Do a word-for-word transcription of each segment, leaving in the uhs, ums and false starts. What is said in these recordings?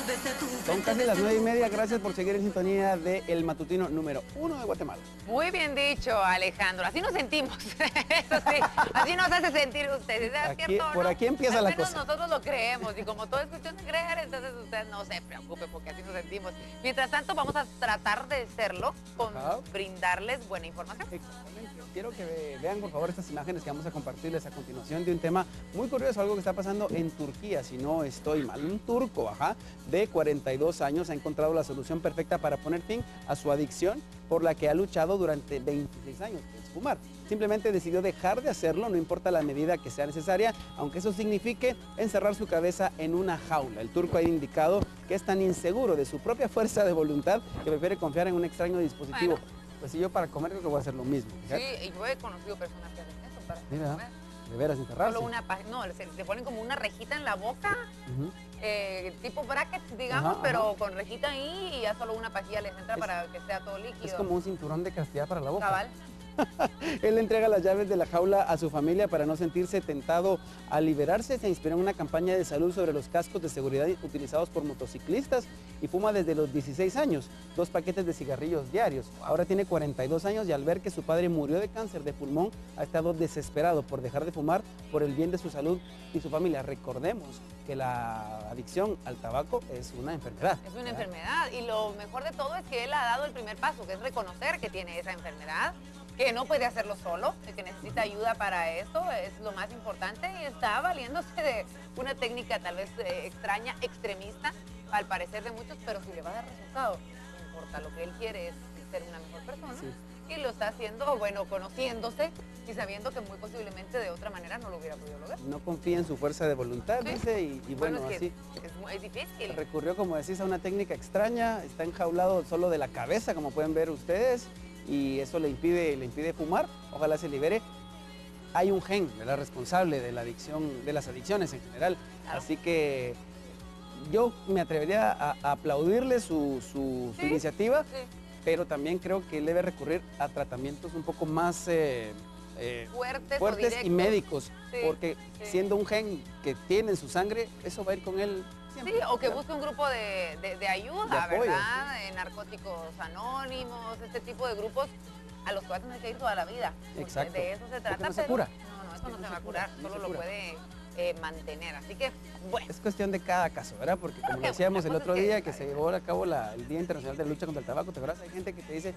Son casi las nueve y media, gracias por seguir en sintonía de El Matutino número uno de Guatemala. Muy bien dicho, Alejandro, así nos sentimos, eso sí, así nos hace sentir usted, ¿es Aquí, cierto o no? por aquí empieza Al la menos cosa. Nosotros lo creemos y como todo es cuestión de creer, entonces usted no se preocupe porque así nos sentimos. Mientras tanto, vamos a tratar de serlo con Ajá. brindarles buena información. Exactamente. Quiero que vean por favor estas imágenes que vamos a compartirles a continuación de un tema muy curioso, algo que está pasando en Turquía, si no estoy mal. Un turco, ajá, de cuarenta y dos años ha encontrado la solución perfecta para poner fin a su adicción por la que ha luchado durante veintiséis años, que es fumar. Simplemente decidió dejar de hacerlo, no importa la medida que sea necesaria, aunque eso signifique encerrar su cabeza en una jaula. El turco ha indicado que es tan inseguro de su propia fuerza de voluntad que prefiere confiar en un extraño dispositivo. Bueno. Pues si yo para comer creo que voy a hacer lo mismo. Fíjate. Sí, y yo he conocido personas que hacen eso para Mira, comer. de veras encerrarse. Solo una pa- no, se, se ponen como una rejita en la boca, Ujú. eh, tipo brackets, digamos, Ajá, pero ajá. con rejita ahí y ya solo una pajilla les entra Es- para que sea todo líquido. Es como un cinturón de castidad para la boca. Cabal. Él entrega las llaves de la jaula a su familia para no sentirse tentado a liberarse. Se inspiró en una campaña de salud sobre los cascos de seguridad utilizados por motociclistas y fuma desde los dieciséis años, dos paquetes de cigarrillos diarios. Ahora tiene cuarenta y dos años y al ver que su padre murió de cáncer de pulmón, ha estado desesperado por dejar de fumar por el bien de su salud y su familia. Recordemos que la adicción al tabaco es una enfermedad. Es una ¿verdad? enfermedad y lo mejor de todo es que él ha dado el primer paso, que es reconocer que tiene esa enfermedad, que no puede hacerlo solo, que necesita ayuda para esto, es lo más importante y está valiéndose de una técnica tal vez eh, extraña, extremista, al parecer de muchos, pero si le va a dar resultado, no importa, lo que él quiere es ser una mejor persona. Sí. Y lo está haciendo, bueno, conociéndose y sabiendo que muy posiblemente de otra manera no lo hubiera podido lograr. No confía en su fuerza de voluntad, Sí. dice, y, y bueno, es que así. es, es muy difícil. Recurrió, como decís, a una técnica extraña, está enjaulado solo de la cabeza, como pueden ver ustedes, y eso le impide, le impide fumar, ojalá se libere. Hay un gen, ¿verdad?, responsable de la adicción, de las adicciones en general, Claro. así que yo me atrevería a, a aplaudirle su, su- su Sí, iniciativa, sí. pero también creo que él debe recurrir a tratamientos un poco más eh, eh, Fuertes, o fuertes y directos. médicos, Sí, porque sí. siendo un gen que tiene en su sangre, eso va a ir con él siempre. Sí, o que ¿verdad? busque un grupo de, de- de ayuda, De apoyo, ¿verdad? De narcóticos anónimos, este tipo de grupos a los que va a tener que ir toda la vida. Porque Exacto. de eso se trata. no se pero- cura. No, no, Es eso que no, no se va a se curar, cura, no solo se lo cura. puede eh, mantener. Así que, bueno. Es cuestión de cada caso, ¿verdad? Porque como Qué decíamos el bueno, otro pues es que- día que se llevó a cabo la- el Día Internacional de la Lucha contra el Tabaco, ¿te acuerdas? Hay gente que te dice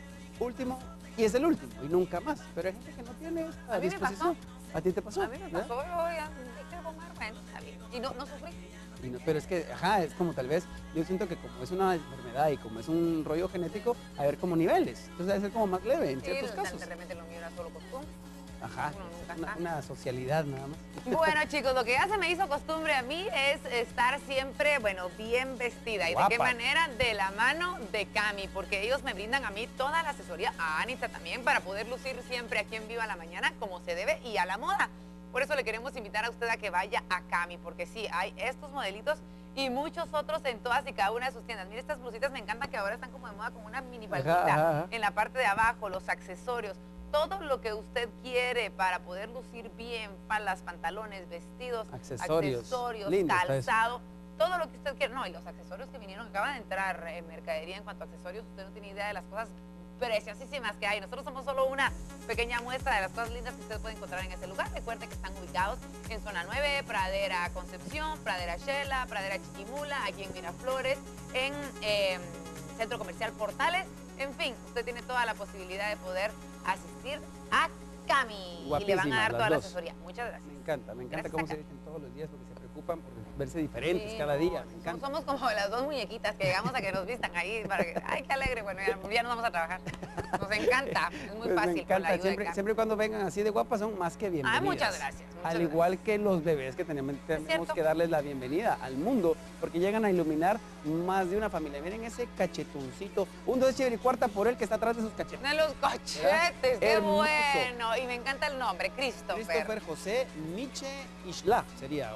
último y es el último y nunca más, pero hay gente que no tiene esta A mí me disposición. ¿A ti te pasó? A mí me ¿verdad? pasó, yo ya dije fumar, bueno, está bien. Y no, no sufrí. Y no- pero es que, ajá, es como tal vez, yo siento que como es una enfermedad y como es un rollo genético, a ver como niveles, entonces debe ser como más leve en Sí, ciertos de- casos. de repente lo mío era solo costumbre. Ajá, uno nunca una, sabe. una socialidad nada más. Bueno, chicos, lo que ya se me hizo costumbre a mí es estar siempre, bueno, bien vestida. ¿Y de qué Guapa. manera? De la mano de Cami, porque ellos me brindan a mí toda la asesoría, a Anita también, para poder lucir siempre aquí en Viva la Mañana como se debe y a la moda. Por eso le queremos invitar a usted a que vaya a Cami, porque sí, hay estos modelitos y muchos otros en todas y cada una de sus tiendas. Mire, estas blusitas me encanta que ahora están como de moda con una mini Ajá, palmita ajá, ajá. en la parte de abajo, los accesorios. Todo lo que usted quiere para poder lucir bien, palas, pantalones, vestidos, Accesorios. accesorios, Lindo está eso. calzado, todo lo que usted quiera. No, y los accesorios que vinieron, acaban de entrar en mercadería en cuanto a accesorios, usted no tiene idea de las cosas preciosísimas que hay. Nosotros somos solo una pequeña muestra de las cosas lindas que usted puede encontrar en ese lugar. Recuerde que están ubicados en Zona nueve, Pradera Concepción, Pradera Shela, Pradera Chiquimula, aquí en Miraflores, en eh, Centro Comercial Portales. En fin, usted tiene toda la posibilidad de poder asistir a Cami y le van a Guapísimas dar las toda la dos. asesoría. Muchas gracias. Me encanta, me encanta Gracias, cómo acá. se visten todos los días porque se preocupan por verse diferentes Sí, cada no, día, me somos- encanta. Somos como las dos muñequitas que llegamos a que nos vistan ahí. Para que, ay, qué alegre, bueno, ya, ya nos vamos a trabajar. Nos encanta, es muy Pues fácil me con la encanta, ayuda siempre, de Cami. siempre y cuando vengan así de guapas son más que bienvenidas. Ah, muchas gracias. muchas Al gracias. igual que los bebés que tenemos, tenemos cierto. que darles la bienvenida al mundo, porque llegan a iluminar más de una familia. Miren ese cachetoncito, un dos chévere y cuarta por él que está atrás de sus cachetes. De los cachetes, qué Hermoso. bueno. Y me encanta el nombre, Christopher. Christopher José Miche Isla sería, o Isla.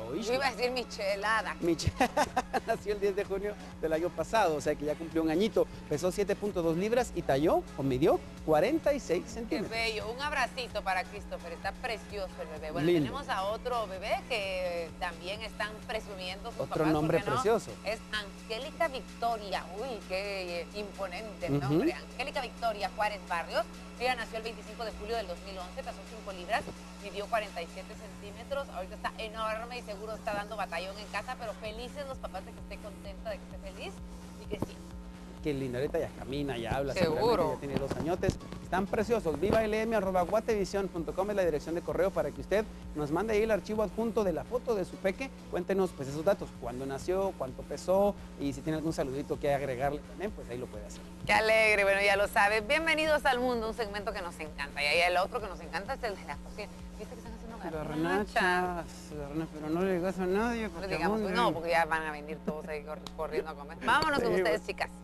iba a decir michelada. Michelle nació el diez de junio del año pasado, o sea que ya cumplió un añito. Pesó siete punto dos libras y talló o midió cuarenta y seis Qué centímetros. bello. Un abracito para Christopher. Está precioso el bebé. Bueno, Lindo. tenemos a otro bebé que también están presumiendo sus Otro papás, nombre ¿por qué no? precioso. Es Angélica Victoria. Uy, qué imponente el Ujú. nombre. Angélica Victoria Juárez Barrios. Ella nació el veinticinco de julio del dos mil once, pesó cinco libras, midió cuarenta y siete centímetros. Ahorita está enorme y seguro está dando batallón en casa, pero felices los papás de que esté contenta, de que esté feliz y que sí. Qué linda, ahorita ya camina, ya habla. Seguro. seguramente, Ya tiene dos añotes. Están preciosos. viva l m arroba guatevision punto com es la dirección de correo para que usted nos mande ahí el archivo adjunto de la foto de su peque. Cuéntenos pues esos datos, cuándo nació, cuánto pesó y si tiene algún saludito que agregarle también, pues ahí lo puede hacer. Qué alegre, bueno, ya lo sabes. Bienvenidos al mundo, un segmento que nos encanta. Y ahí el otro que nos encanta es el de la cocina. ¿Viste que están haciendo garnachas? Garnachas, garna- pero no le digas a nadie. No porque les digamos, abundan. no, porque ya van a venir todos ahí cor- corriendo a comer. Vámonos con Sí, ustedes, bueno. chicas.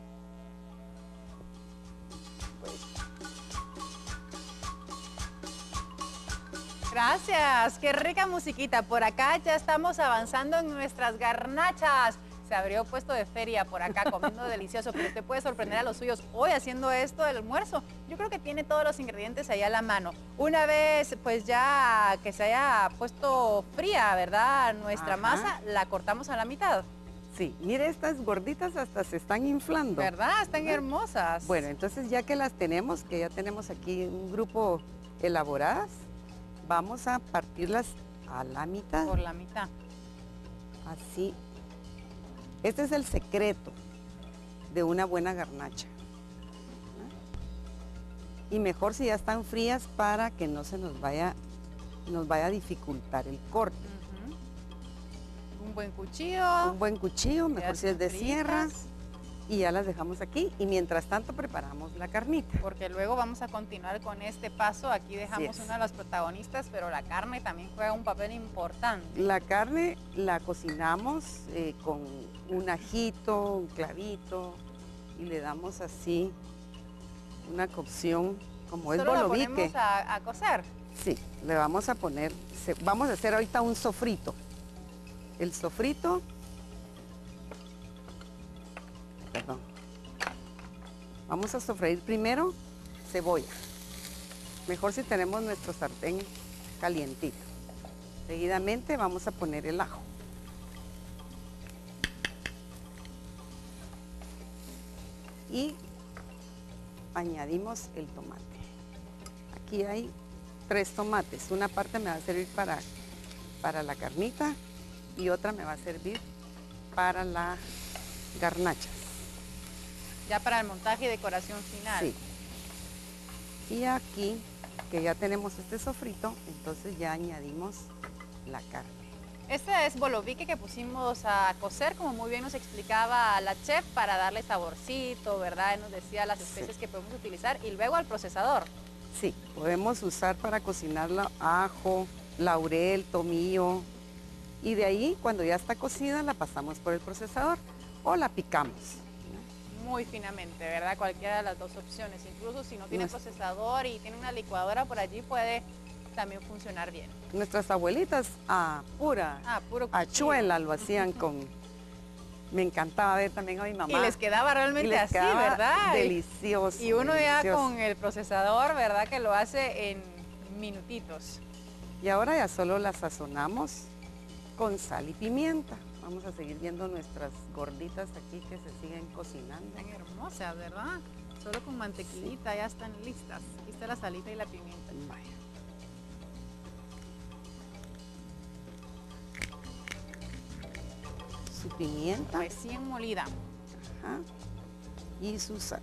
Gracias, qué rica musiquita. Por acá ya estamos avanzando en nuestras garnachas. Se abrió puesto de feria por acá comiendo delicioso, pero usted puede sorprender a los suyos hoy haciendo esto del almuerzo. Yo creo que tiene todos los ingredientes ahí a la mano. Una vez pues ya que se haya puesto fría, ¿verdad? Nuestra Ajá. masa, la cortamos a la mitad, Sí, mire, estas gorditas hasta se están inflando. ¿verdad? Están hermosas. Bueno, entonces ya que las tenemos, que ya tenemos aquí un grupo elaboradas, vamos a partirlas a la mitad, por la mitad. así. Este es el secreto de una buena garnacha. Y mejor si ya están frías para que no se nos vaya, nos vaya a dificultar el corte. Ujú. Un buen cuchillo. Un buen cuchillo, ya mejor si es de están sierra, fritas, y ya las dejamos aquí. Y mientras tanto preparamos la carnita. porque luego vamos a continuar con este paso. Aquí dejamos es. una de las protagonistas, pero la carne también juega un papel importante. La carne la cocinamos eh, con un ajito, un clavito, y le damos así una cocción como es Solo la bolovique. ponemos a, a cocer. Sí, le vamos a poner, se- vamos a hacer ahorita un sofrito. El sofrito, perdón, vamos a sofreír primero cebolla. Mejor si tenemos nuestro sartén calientito. Seguidamente vamos a poner el ajo. Y añadimos el tomate. Aquí hay tres tomates. Una parte me va a servir para, para la carnita y otra me va a servir para la garnacha. Ya para el montaje y decoración final. Sí. Y aquí, que ya tenemos este sofrito, entonces ya añadimos la carne. Este es bolovique que pusimos a cocer, como muy bien nos explicaba la chef, para darle saborcito, ¿verdad? Él nos decía las especies Sí. que podemos utilizar y luego al procesador. Sí, podemos usar para cocinarla ajo, laurel, tomillo. Y de ahí, cuando ya está cocida, la pasamos por el procesador o la picamos. Muy finamente, ¿verdad? Cualquiera de las dos opciones. Incluso si no tiene No es- procesador y tiene una licuadora por allí, puede también funcionar bien. Nuestras abuelitas a pura Ah, puro cuchillo. hachuela lo hacían con... Me encantaba ver también a mi mamá. Y les quedaba Y realmente les así, quedaba ¿verdad? Y- Delicioso. Y uno ya delicioso. con el procesador, ¿verdad? Que lo hace en minutitos. Y ahora ya solo la sazonamos con sal y pimienta. Vamos a seguir viendo nuestras gorditas aquí que se siguen cocinando. Están hermosas, ¿verdad? Solo con mantequillita ya están listas. Aquí está la salita y la pimienta. Vaya. Su pimienta, Recién molida. ajá, y su sal.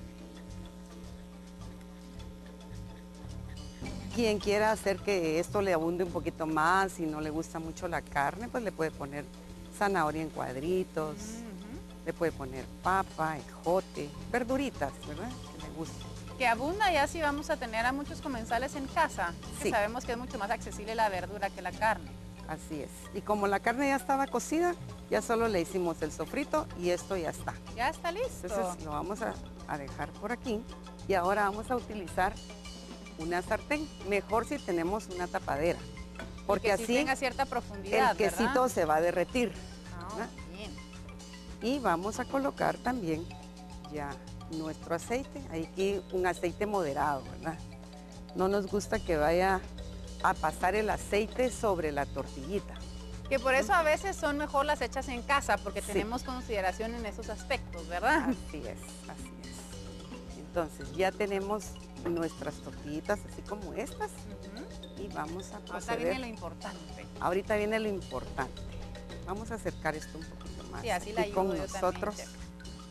Quien quiera hacer que esto le abunde un poquito más y no le gusta mucho la carne, pues le puede poner zanahoria en cuadritos, Ujú. le puede poner papa, ejote, verduritas, ¿verdad? Que le guste. Que abunda ya si vamos a tener a muchos comensales en casa. Que Sí. sabemos que es mucho más accesible la verdura que la carne. Así es. Y como la carne ya estaba cocida, ya solo le hicimos el sofrito y esto ya está. Ya está listo. Entonces lo vamos a, a dejar por aquí y ahora vamos a utilizar una sartén. Mejor si tenemos una tapadera. porque que sí así tenga cierta profundidad, el quesito ¿verdad? se va a derretir. Ah, ¿verdad? bien. Y vamos a colocar también ya nuestro aceite, aquí un aceite moderado, ¿verdad? No nos gusta que vaya a pasar el aceite sobre la tortillita. Que por eso a veces son mejor las hechas en casa, porque Sí. tenemos consideración en esos aspectos, ¿verdad? Así es, así es. Entonces ya tenemos nuestras tortillitas así como estas Ujú. y vamos a Ahorita proceder. viene lo importante. Ahorita viene lo importante. Vamos a acercar esto un poquito más Sí, así la aquí ayudo con yo nosotros. también, chef.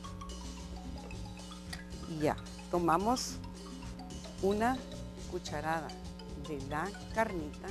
Y ya, tomamos una cucharada de la carnita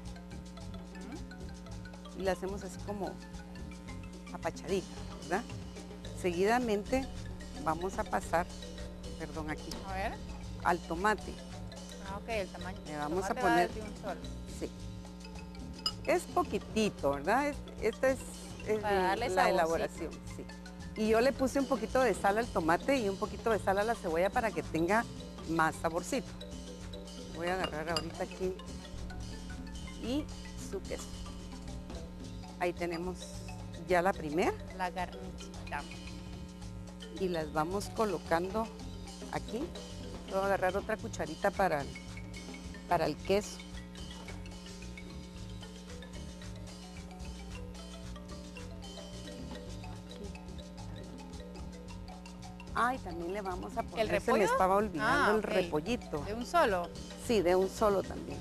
Ujú. y la hacemos así como apachadita, ¿verdad? Seguidamente vamos a pasar, perdón, aquí, A ver. al tomate. Ah, ok, el tamaño. Le vamos a tomate va poner- de un solo. Sí. Es poquitito, ¿verdad? Es- Esta es, es Para darle la saborcito. elaboración, sí. Y yo le puse un poquito de sal al tomate y un poquito de sal a la cebolla para que tenga más saborcito. Voy a agarrar ahorita aquí y su queso. Ahí tenemos ya la primera La garnichita. y las vamos colocando aquí. Voy a agarrar otra cucharita para, para el queso. Ah, y también le vamos a poner, se me repollo? estaba olvidando Ah, el ok. repollito. De un solo. Sí, de un solo también.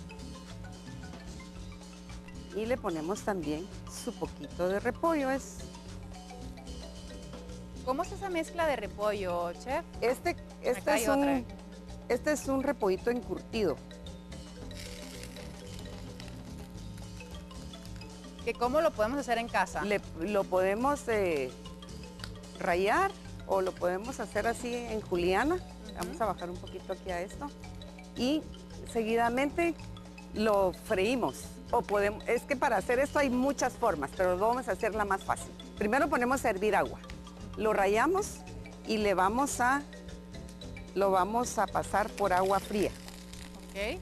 Y le ponemos también su poquito de repollo. Es, ¿Cómo es esa mezcla de repollo, chef? este, este, Acá hay es otra. un, este es un repollito encurtido. ¿Que cómo lo podemos hacer en casa? Le- lo podemos eh, rallar o lo podemos hacer así en juliana. Vamos a bajar un poquito aquí a esto. Y seguidamente lo freímos. O podemos, es que para hacer esto hay muchas formas, pero vamos a hacer la más fácil. Primero ponemos a hervir agua. Lo rallamos y le vamos a, lo vamos a pasar por agua fría. Ok.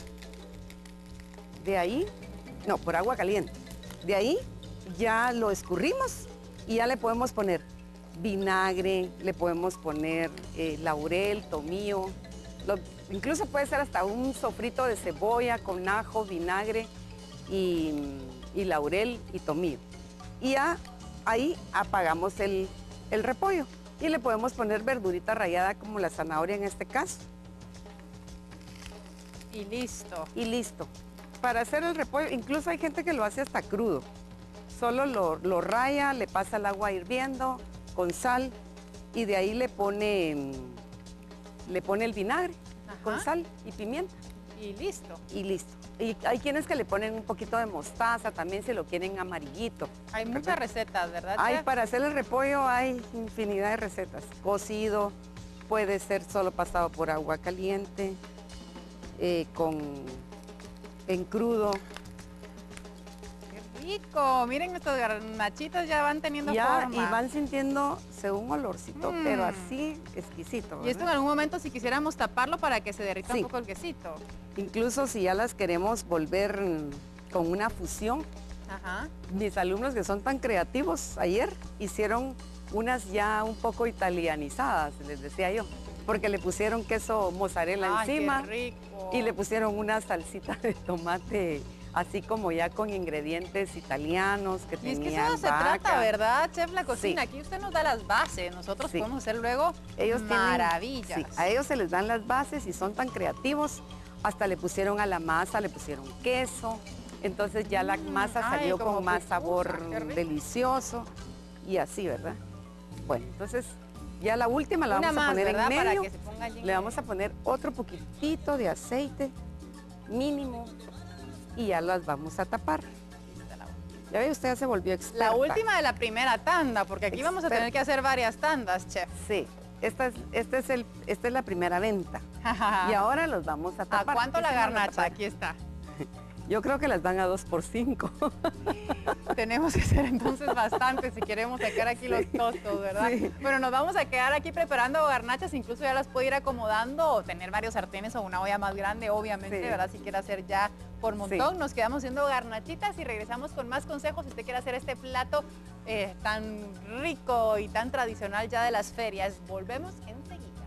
De ahí, no, por agua caliente. De ahí ya lo escurrimos y ya le podemos poner vinagre, le podemos poner eh, laurel, tomillo, lo- incluso puede ser hasta un sofrito de cebolla con ajo, vinagre y, y laurel y tomillo. Y ya ahí apagamos el, el repollo y le podemos poner verdurita rallada como la zanahoria en este caso. Y listo. Y listo. Para hacer el repollo, incluso hay gente que lo hace hasta crudo. Solo lo, lo raya, le pasa el agua hirviendo con sal y de ahí le pone, mm, le pone el vinagre con Ajá. sal y pimienta Y listo. y listo. Y hay quienes que le ponen un poquito de mostaza, también si lo quieren amarillito. Hay muchas recetas, ¿verdad, Hay, chef? para hacer el repollo hay infinidad de recetas. Cocido, puede ser solo pasado por agua caliente, eh, con, en crudo. ¡Qué rico! Miren, nuestros garnachitos ya van teniendo Ya, forma. y van sintiéndose un olorcito, Mm. pero así exquisito. Y esto en ¿verdad? algún momento si quisiéramos taparlo para que se derrita Sí. un poco el quesito. Incluso si ya las queremos volver mm, con una fusión, Ajá. mis alumnos que son tan creativos ayer hicieron unas ya un poco italianizadas, les decía yo, porque le pusieron queso mozzarella Ay, encima qué rico. y le pusieron una salsita de tomate así como ya con ingredientes italianos que Y es tenían que eso se vaca. trata, ¿verdad, chef? La cocina. Sí. Aquí usted nos da las bases. Nosotros Sí. podemos hacer luego Ellos tienen- maravillas. sí, a ellos se les dan las bases y son tan creativos. Hasta le pusieron a la masa, le pusieron queso. Entonces ya la Mm, masa ay, salió como con más pupusa, sabor qué rico. delicioso y así, ¿verdad? Bueno, entonces ya la última la Una vamos a más, poner ¿verdad? en Para medio. que se ponga allí en Le medio. vamos a poner otro poquitito de aceite mínimo y ya las vamos a tapar. Ya ve, usted ya se volvió experta. La última de la primera tanda, porque aquí vamos a tener Experta. que hacer varias tandas, chef. Sí, esta es, este es el, esta es la primera venta. Y ahora los vamos a ¿A tapar. cuánto la Esa no garnacha? tapada. Aquí está. Yo creo que las dan a dos por cinco. Tenemos que hacer entonces bastante si queremos sacar aquí los tostos, ¿verdad? Sí. Bueno, nos vamos a quedar aquí preparando garnachas, incluso ya las puede ir acomodando o tener varios sartenes o una olla más grande, obviamente, Sí. ¿verdad? Si quiere hacer ya por montón. Sí. Nos quedamos haciendo garnachitas y regresamos con más consejos si usted quiere hacer este plato eh, tan rico y tan tradicional ya de las ferias. Volvemos enseguida.